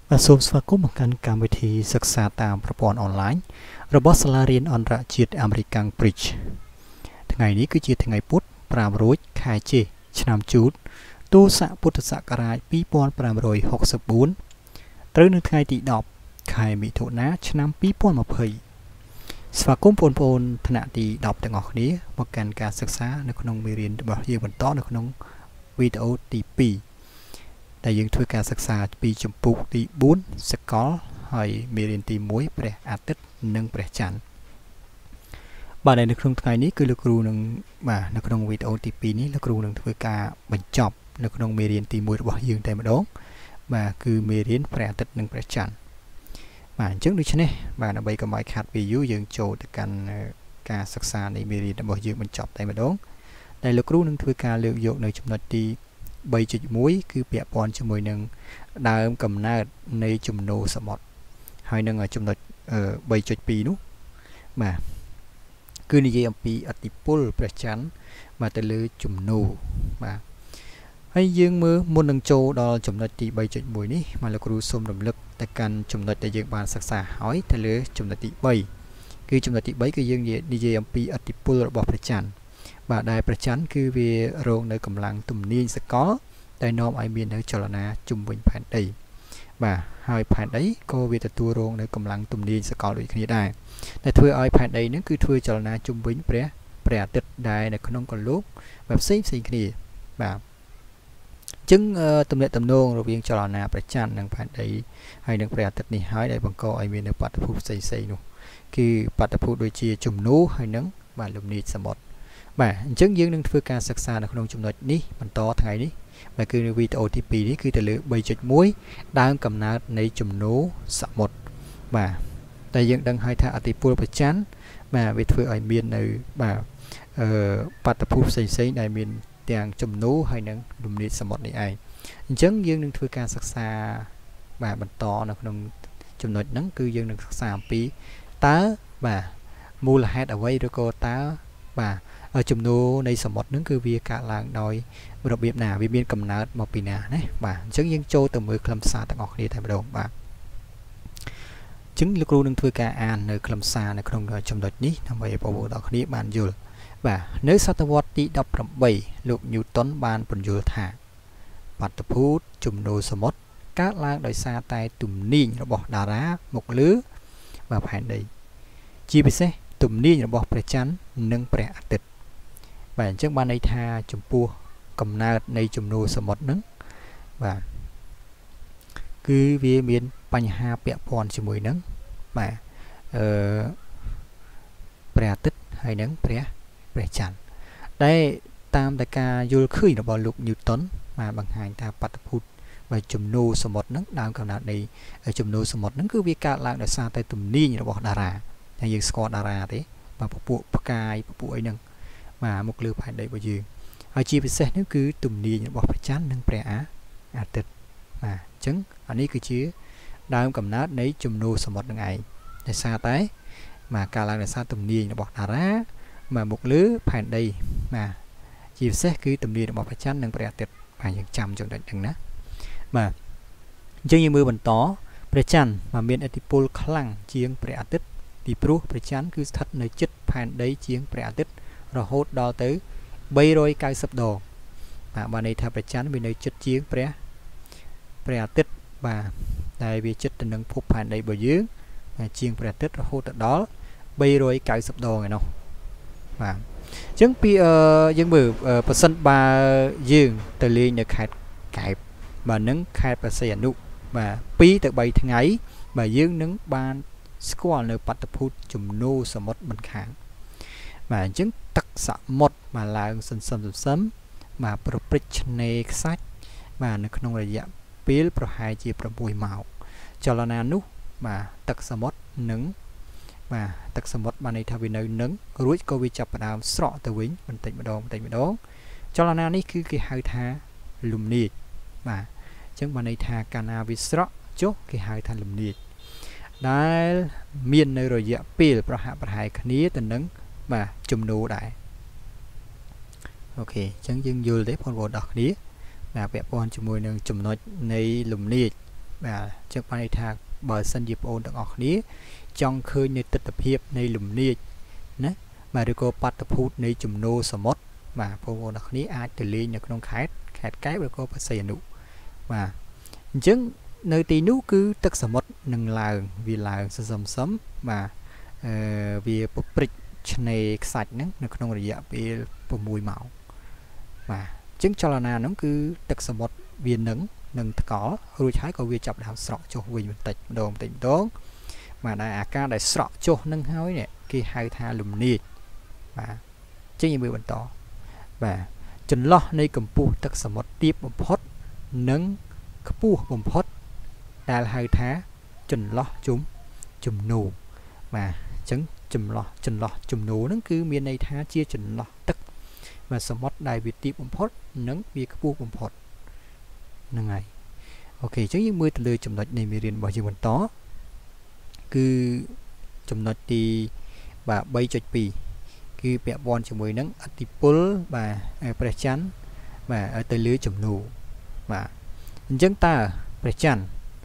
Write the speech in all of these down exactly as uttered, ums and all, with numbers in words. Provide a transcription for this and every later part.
vàសូមស្វាគមន៍មកកាន់កម្មវិធីសិក្សាតាមប្រព័ន្ធអនឡាញរបស់សាលារៀនអន្តរជាតិអាមេរិក Cambridge ថ្ងៃនេះគឺជាថ្ងៃពុធប្រាំរោចខែចេសឆ្នាំជូតទសពុទ្ធសករាជពីរពាន់ប្រាំរយហកសិបបួនត្រូវនៅថ្ងៃទីដប់ខែមិថុនាឆ្នាំពីរពាន់ម្ភៃស្វាគមន៍បងប្អូនថ្នាក់ទីដប់ទាំងអស់គ្នាមកកាន់ការសិក្សានៅក្នុងមេរៀនរបស់យើងបន្តនៅក្នុងវីដេអូទីពីរដែលយើងធ្វើការសិក្សាពីចម្ពោះទីបួនសកលហើយមេរៀនទីមួយព្រះអាទិត្យនិងព្រះច័ន្ទបាទនៅក្នុងថ្ងៃនេះគឺលោកគ្រូនឹងបាទនៅក្នុងវីដេអូទីពីរនេះលោកគ្រូនឹងធ្វើការបញ្ចប់នៅក្នុងមេរៀនទីមួយរបស់យើងតែម្ដងបាទគឺមេរៀនព្រះអាទិត្យនិងព្រះច័ន្ទបាទអញ្ចឹងដូច្នេះបាទដើម្បីកុំឲ្យខាត់ពីយូរយើងចូលទៅកាន់ការសិក្សានៃមេរៀនរបស់យើងបញ្ចប់តែម្ដងដែលលោកគ្រូនឹងធ្វើការលើកយកនៅចំណុចទី3.1 គឺពាក់ព័ន្ធជាមួយនឹងដើមកំណើតនៃជំនោរសមុទ្រហើយនឹងចំណុច 3.2 នោះបាទគឺនិយាយអំពីឥទ្ធិពលព្រះច័ន្ទមកទៅលើជំនោរបាទហើយយើងមើលមុននឹងចូលដល់ចំណុចទី 3.1 នេះមកលោកគ្រូសូមរំលឹកទៅកាន់ចំណុចដែលយើងបានសិក្សាហើយទៅលើចំណុចទី3គឺចំណុចទី3គឺយើងនិយាយអំពីឥទ្ធិពលរបស់ព្រះច័ន្ទបាទដែលព្រះច័ន្ទគឺវារងនៅកម្លាំងទំនាញសកលដែលនាំឲ្យមាននៅចលនាជុំវិញផែនដីបាទហើយផែនដីក៏វាទទួលរងនៅកម្លាំងទំនាញសកលដូចគ្នាដែរដែលធ្វើឲ្យផែនដីនឹងគឺធ្វើចលនាជុំវិញព្រះព្រះអាទិត្យដែលនៅក្នុងកលោកបែបផ្សេងផ្សេងគ្នាបាទអញ្ចឹងទំនាក់ទំនងរវាងចលនាព្រះច័ន្ទនិងផែនដីហើយនិងព្រះអាទិត្យនេះហើយដែលបង្កឲ្យមាននៅបាតុភូតផ្សេងផ្សេងនោះគឺបាតុភូតដូចជាជំនោរហើយនិងបាទលំនាចសមុទ្របាទអញ្ចឹងយើងនឹងធ្វើការសិក្សានៅក្នុងចំណុចនេះបន្តថ្ងៃនេះបាទគឺនៅវីដេអូទី2នេះគឺទៅលើ 3.1 ដើមកំណើតនៃជំនោរសមុទ្របាទតែយើងដឹងហើយថាអតិពលព្រះច័ន្ទបាទវាធ្វើឲ្យមាននៅបាទអឺបាតុភូតផ្សេងផ្សេងដែលមានទាំងជំនោរហើយនិងលំនាចសមុទ្រនេះឯងអញ្ចឹងយើងនឹងធ្វើការសិក្សាបាទបន្តនៅក្នុងចំណុចហ្នឹងគឺយើងនឹងសិក្សាអំពីតើបាទមូលហេតុអ្វីឬក៏តើបាទជំនោរនៃសមុទ្រហ្នឹងគឺវាកើតឡើងដោយរបៀបណាវាមានកំណើតមកពីណាណាបាទអញ្ចឹងយើងចូលទៅមើលខ្លឹមសារទាំងអស់គ្នាតែម្ដងបាទអញ្ចឹងលោកគ្រូនឹងធ្វើការអាននៅខ្លឹមសារនៅក្នុងចំណុចនេះដើម្បីឲ្យបងប្អូនទាំងគ្នាបានយល់បាទនៅសតវត្សទីដប់ប្រាំបីលោកញូតុនបានពន្យល់ថាបាតុភូតជំនោរសមុទ្រកើតឡើងដោយសារតែទំនាញរបស់តារាមកលើបាទផែនដីជាពិសេសទំនាញរបស់ព្រះច័ន្ទនិងព្រះអាទិត្យបាទអញ្ចឹងបានន័យថាចំពោះកំណើតនៃជំនោរសមុទ្រហ្នឹងបាទគឺវាមានបញ្ហាពាក់ព័ន្ធជាមួយនឹងបាទអឺព្រះអាទិត្យហើយនឹងព្រះព្រះច័ន្ទដែលតាមតែការយល់ឃើញរបស់លោកញូតុនបាទបង្ហាញថាបាតុភូតបាទជំនោរសមុទ្រហ្នឹងដើមកំណើតនៃជំនោរសមុទ្រហ្នឹងគឺវាកើតឡើងដោយសារតែទំនាញរបស់តារាតែយើងស្គាល់តារាទេបាទពពួកផ្កាយពពួកអីហ្នឹងបាទមកលើផែនដីរបស់យើងហើយជាពិសេសនោះគឺទំនាញរបស់ព្រះច័ន្ទនិងព្រះអាទិត្យបាទអញ្ចឹងអានេះគឺជាដើមកំណើតនៃជំនោរសមុទ្រនឹងឯងដោយសារតែបាទការឡើងដោយសារទំនាញរបស់តារាបាទមកលើផែនដីបាទជាពិសេសគឺទំនាញរបស់ព្រះច័ន្ទនិងព្រះអាទិត្យបាទយើងចាំចំណុចហ្នឹងណាបាទអញ្ចឹងយើងមើលបន្តព្រះច័ន្ទបាទមានឥទ្ធិពលខ្លាំងជាងព្រះអាទិត្យពីព្រោះព្រះច័ន្ទគឺស្ថិតនៅជិតផែនដីជាងព្រះអាទិត្យរហូតដល់ទៅបីរយកៅសិបដងបាទបានន័យថាព្រះច័ន្ទវានៅជិតជាងព្រះព្រះអាទិត្យបាទដែលវាជិតទៅនឹងភពផែនដីរបស់យើងជាងព្រះអាទិត្យរហូតដល់បីរយកៅសិបដងឯនោះបាទអញ្ចឹងពីយើងមើលប៉ះសិនបើយើងទៅលេងនៅខេត្តកែបបាទនឹងខេត្តព្រះសីហនុបាទពីរទៅបីថ្ងៃបាទយើងនឹងបានស្គាល់នៅបាតុភូតជំនោរសមុទ្រមិនខានបាទអញ្ចឹងទឹកសមុទ្រមកឡើងសន្សឹមសន្សឹមបាទប្រព្រឹត្តឆ្នេរខ្សាច់បាទនៅក្នុងរយៈពេលប្រហែលជាប្រាំមួយម៉ោងចលនានោះបាទទឹកសមុទ្រនឹងបាទទឹកសមុទ្របានន័យថាវានៅនឹងរួចក៏វាចាប់ផ្ដើមស្រកទៅវិញបន្តិចម្ដងបន្តិចម្ដងចលនានេះគឺគេហៅថាលំនាចបាទអញ្ចឹងបានន័យថាកាលណាវាស្រកចុះគេហៅថាលំនាចដែលមាននៅរយៈពេលប្រហាក់ប្រហែលគ្នាទៅនឹងបាទជំនោរដែរអូខេអញ្ចឹងយើងយល់ទេបងប្អូនទាំងគ្នាបាទពាក់ព័ន្ធជាមួយនឹងចំណុចនៃលំនាច và chẳng phải thà bờ sân dịp ôn được ngọc ní trong khơi nơi tịch tập hiệp nơi lùm nia nè mà được cô bắt tập hút nơi chùm nô sờ mót mà cô đặc ní ai từ ly nhật nông khát khát cái được cô phải xây nụ mà chứng nơi tì nú cứ tất sờ mót nâng là vì là sờ sầm sấm mà vì bộ bịch này sạch nè nó không được dạ bị bộ mùi màu mà chứng cho là nó cứ tất sờ mót viên nắng nâng có rồi trái có việc chọc đào sọ cho mình mình tịch đồ tỉnh tốt mà đại à ca đại sọ cho nâng hói này khi hai tha lùm nì và chứ như bị bệnh tỏ và chân lo nơi cầm pu tất cả một tiếp một phốt nâng pu một phốt đại hai thá chân lo chúng chùm nù mà chứng chùm lo chân lo chùm nù nó cứ miền này thá chia chân lo tất và sờ mót đại việt tiếp một phốt nâng việc pu một phốt nâng này ok chứ những mươi từ lời chùm nói này mình riêng bảo gì mình tó cứ chùm nói thì và bay cho pi cứ bẹ bon cho mười nắng atipol và prechan và ở tới lưới chùm nụ và dân ta prechan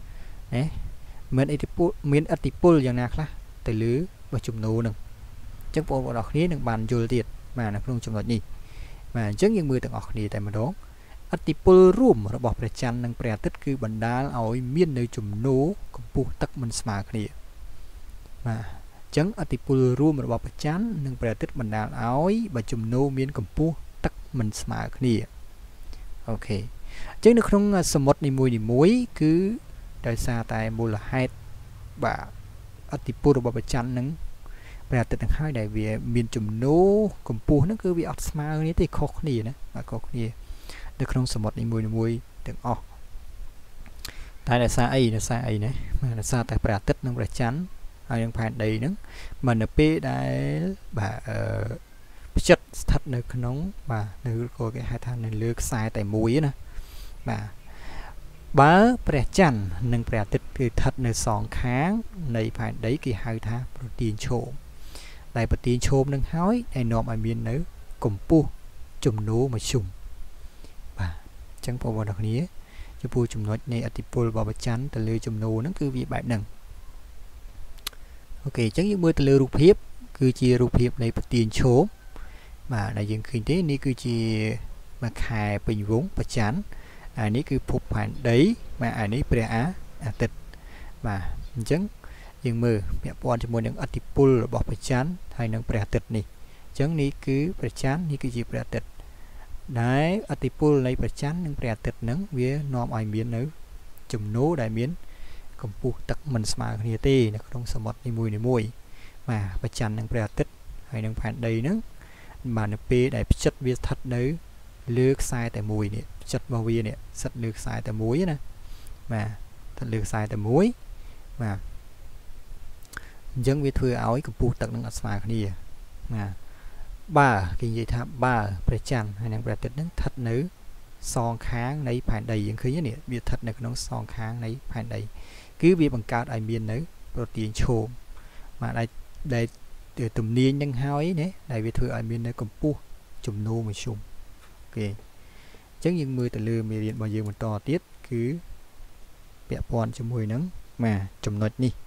đấy miền atipol miền atipolយ៉ាងណាខ្លះទៅលើរបស់ជំនូនឹងអញ្ចឹងបងប្អូនអរគ្នានឹងបានយល់ទៀតបាទនៅក្នុងចំណុចនេះបាទអញ្ចឹងយើងមើលទាំងអស់គ្នាតែម្ដងអតិពលរួមរបស់ព្រះច័ន្ទនិងព្រះអាទិត្យគឺបណ្ដាលឲ្យមាននៅជំនោរកម្ពស់ទឹកមិនស្មើគ្នាបាទអញ្ចឹងអតិពលរួមរបស់ព្រះច័ន្ទនិងព្រះអាទិត្យបណ្ដាលឲ្យបើជំនោរមានកម្ពស់ទឹកមិនស្មើគ្នាអូខេអញ្ចឹងនៅក្នុងសមុទ្រនីមួយៗគឺដោយសារតែមូលហេតុបាទអតិពលរបស់ព្រះច័ន្ទនិងព្រះអាទិត្យទាំងហើយដែលវាមានជំនោរកម្ពស់ហ្នឹងគឺវាអត់ស្មើគ្នាទេខុសគ្នាណាបាទខុសគ្នានៅក្នុងសមុទ្រនីមួយៗទាំងអស់តែដោយសារអីដោយសារអីណាដោយសារតែព្រះអាទិត្យនិងព្រះច័ន្ទហើយនឹងផែនដីហ្នឹងមិននៅពេលដែលបាទអឺផ្ចិតស្ថិតនៅក្នុងបាទនៅក៏គេហៅថានៅលើខ្សែតែមួយណាបាទបើព្រះច័ន្ទនិងព្រះអាទិត្យគឺស្ថិតនៅសងខាងនៃផែនដីគេហៅថាប្រទានឈោមដែលប្រទានឈោមនឹងហើយដែលនាំឲ្យមាននៅកម្ពស់ជំនោរមធ្យមបាទអញ្ចឹងបងប្អូនទាំងគ្នាចំពោះចំណុចនៃអតិពលរបស់ព្រះច័ន្ទទៅលើជំនោរហ្នឹងគឺវាបែបហ្នឹងអូខេអញ្ចឹងយើងមើលទៅលើរូបភាពគឺជារូបភាពនៃប្រទានឈោមបាទដែលយើងឃើញទេនេះគឺជាមួយខែពេញវងព្រះច័ន្ទអានេះគឺភពផែនដីបាទអានេះព្រះអាទិត្យបាទអញ្ចឹងយើងមើលពាក់ព័ន្ធជាមួយនឹងអតិពលរបស់ព្រះច័ន្ទហើយនឹងព្រះអាទិត្យនេះអញ្ចឹងនេះគឺព្រះច័ន្ទនេះគឺជាព្រះអាទិត្យដែលអតិពលនៃព្រះច័ន្ទនិងព្រះអាទិត្យហ្នឹងវានាំឲ្យមាននៅជំនោរដែលមានកម្ពស់ទឹកមិនស្មើគ្នាទេនៅក្នុងសមុទ្រនីមួយៗបាទព្រះច័ន្ទនិងព្រះអាទិត្យហើយនឹងផែនដីហ្នឹងបាទនៅពេលដែលផ្ចិតវាស្ថិតនៅលើខ្សែតែមួយនេះផ្ចិតរបស់វានេះស្ថិតលើខ្សែតែមួយណាបាទស្ថិតលើខ្សែតែមួយបាទអញ្ចឹងវាធ្វើឲ្យកម្ពស់ទឹកនឹងអត់ស្មើគ្នាបាទបើគេនិយាយថាបើព្រះច័ន្ទហើយនិងព្រះអាទិត្យនឹងស្ថិតនៅសងខាងនៃផែនដីយើងឃើញនេះវាស្ថិតនៅក្នុងសងខាងនៃផែនដីគឺវាបង្កើតឲ្យមាននៅប្រទានឈោមបាទដែលដែលទំនាញនឹងហើយណាដែលវាធ្វើឲ្យមាននៅកម្ពស់ជំនោរមធ្យមអូខេអញ្ចឹងយើងមើលទៅលើមេរៀនរបស់យើងបន្តទៀតគឺពាក់ព័ន្ធជាមួយនឹងបាទចំណុចនេះ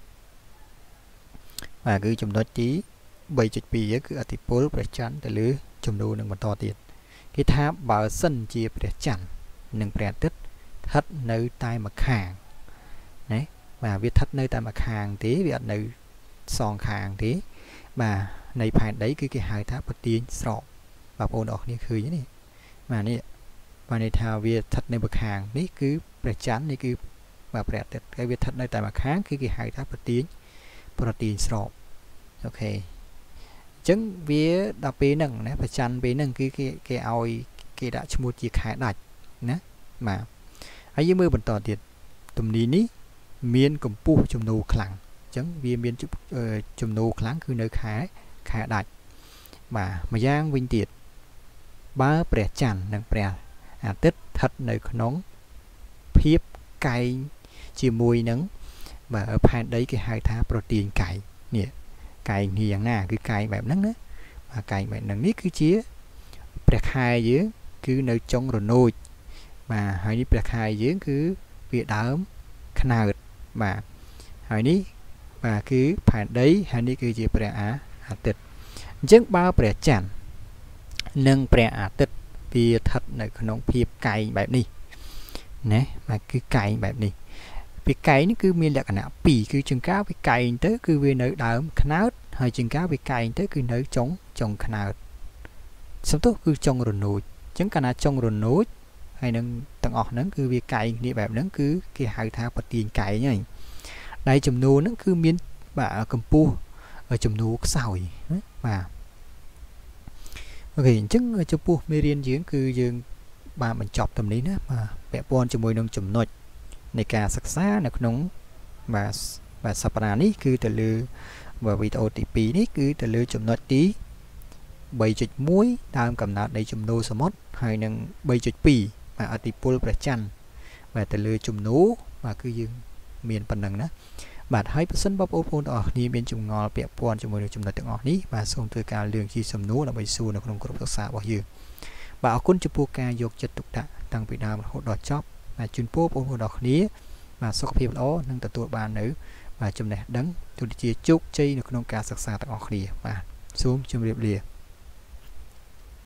បាទគឺចំណុចទី 3.2 គឺអតិពលព្រះច័ន្ទទៅលើជំនោរនឹងបន្តទៀតគេថាបើសិនជាព្រះច័ន្ទនិងព្រះអាទិត្យស្ថិតនៅតែម្ខាងណាបាទវាស្ថិតនៅតែម្ខាងទេវាអត់នៅសងខាងទេបាទនៃផែនដីគឺគេហៅថាប្រទានស្របបងប្អូនអរគ្នាឃើញនេះបាទនេះបាទន័យថាវាស្ថិតនៅម្ខាងនេះគឺព្រះច័ន្ទនេះគឺបាទព្រះអាទិត្យហើយវាស្ថិតនៅតែម្ខាងគឺគេហៅថាប្រទានប្រទានស្របអូខេអញ្ចឹងវាដល់ពេលហ្នឹងណាព្រះច័ន្ទពេលហ្នឹងគឺគេគេឲ្យគេដាក់ឈ្មោះជាខែដាច់ណាបាទហើយយើងមើលបន្តទៀតទំនីនេះមានកម្ពស់ជំនោរខ្លាំងអញ្ចឹងវាមានជំនោរខ្លាំងគឺនៅខែខែដាច់បាទម្យ៉ាងវិញទៀតបើព្រះច័ន្ទនិងព្រះអាទិត្យស្ថិតនៅក្នុងភាពកែងជាមួយនឹងបាទផែនដីគេហៅថាប្រទានកែងនេះកែងនេះយ៉ាងណាគឺកែងបែបហ្នឹងណាបាទកែងបែបហ្នឹងនេះគឺជាព្រះខែយើងគឺនៅចុងរនោចបាទហើយនេះព្រះខែយើងគឺវាដើមขนาดบ่าหายนี้บ่าคือแผ่นđấyหายนี้คือจีประอาอาทิตย์จึงบ่าประจันหนึ่งประอาทิตย์ปีถัดในขนมเพียบไก่แบบนี้นะมาคือไก่แบบนี้ปีไก่นี่คือมีลักษณะปีคือจึงก้าวปีไก่tớiคือvề nơi đảoขนาดหายจึงก้าวปีไก่tớiคือnơi trống trồngขนาดสมมติคือtrồng rồi nổiจึงขนาดtrồng rồi nổi hay nâng tầng ọt nângคือปีไก่นี่แบบนั้นคือcái hai thang bật tiềnไก่nhá đây chùm nô nó cứ miếng bả cầm pu ở chùm nô sỏi mà ok chứng chùm pu mê riêng dưỡng cứ dương bà mình chọc tầm lý đó mà vẽ pon cho môi nông chùm nội này cả sắc xa nó nóng và và sập ra ní cứ từ lư và vì ô tê pê ní cứ từ lư chùm nội tí bảy chục muối tam cầm nát đây chùm nô smart hay nâng bảy chục pì mà ở tì pol bạch chăn và từ lư chùm nô mà cứ dương miền phần nâng đó bạn hãy sân bắp ô phun ở đi bên chùm ngò bẹp pon cho môi nông chùm nội ngọt ní và xong từ cả lường chi sầm nô là bảy xu nó không có được xa bao nhiêu bảo quân chụp ca dục chất tục đạ tăng bị đào hỗ đỏ chóp và chuyên phố ôn hỗ đỏ ní mà sau khi đó nâng từ tuổi bà nữ và chùm này đắng tôi chia chúc chơi được nông ca sắc xa tặng ngọc lìa và xuống chùm điệp lìa